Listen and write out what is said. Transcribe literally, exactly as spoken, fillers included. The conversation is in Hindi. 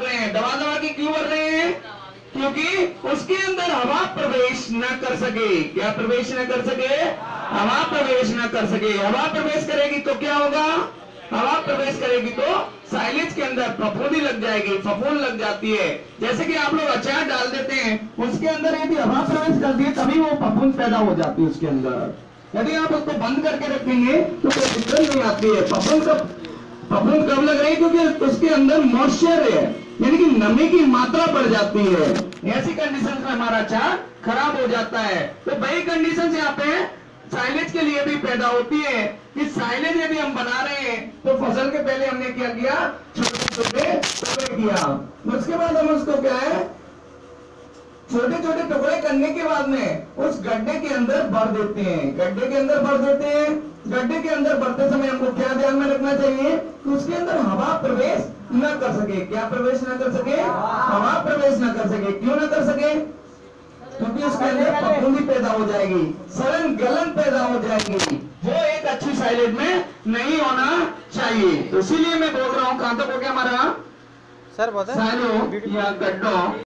रहे हैं, दबा दबा के क्यों भर रहे हैं? क्योंकि उसके अंदर हवा प्रवेश न कर सके। क्या प्रवेश न कर सके? हवा प्रवेश न कर सके। हवा प्रवेश करेगी तो क्या होगा? हवा प्रवेश करेगी तो साइलेज के अंदर फफूंदी लग जाएगी, फफूंद लग जाती है। जैसे कि आप लोग अचार डाल देते हैं, उसके अंदर यदि हवा प्रवेश करती है तभी वो फफूंद पैदा हो जाती है उसके अंदर। यदि आप उसको बंद करके रखेंगे तो कोई दिक्कत नहीं आती है। फफूंद कब फफूंद कब लग रही है? क्योंकि उसके अंदर मॉइस्चर है, यानी कि नमी की मात्रा बढ़ जाती है। ऐसी कंडीशन में हमारा अचार खराब हो जाता है। तो वही कंडीशन यहाँ पे साइलेज के लिए भी पैदा होती है कि साइलेज यदि हम बना रहे हैं तो फसल के पहले हमने क्या किया? छोटे छोटे टुकड़े किया। उसके बाद हम उसको क्या है, छोटे छोटे टुकड़े करने के बाद में उस गड्ढे के अंदर भर देते हैं। गड्ढे के अंदर भर देते हैं। गड्ढे के अंदर भरते समय हमको क्या ध्यान में रखना चाहिए कि उसके अंदर हवा प्रवेश न कर सके। क्या प्रवेश न कर सके? हवा प्रवेश न कर सके। क्यों न कर सके? क्योंकि उसके अंदर फफूंदी पैदा हो जाएगी, सड़न गलन पैदा हो जाएगी, वो एक अच्छी साइलेज में नहीं होना चाहिए। तो इसीलिए मैं बोल रहा हूँ, कहां तक हो गया हमारा सर बता साइलो या गड्ढों